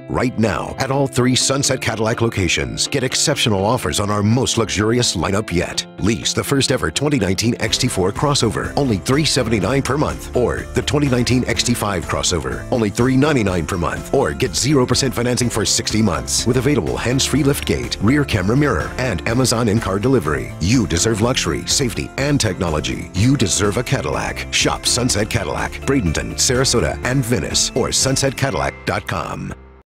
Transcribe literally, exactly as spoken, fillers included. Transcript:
Right now, at all three Sunset Cadillac locations, get exceptional offers on our most luxurious lineup yet. Lease the first ever twenty nineteen X T four crossover, only three hundred seventy-nine dollars per month. Or the twenty nineteen X T five crossover, only three hundred ninety-nine dollars per month. Or get zero percent financing for sixty months with available hands-free liftgate, rear camera mirror, and Amazon in-car delivery. You deserve luxury, safety, and technology. You deserve a Cadillac. Shop Sunset Cadillac, Bradenton, Sarasota, and Venice, or sunset cadillac dot com.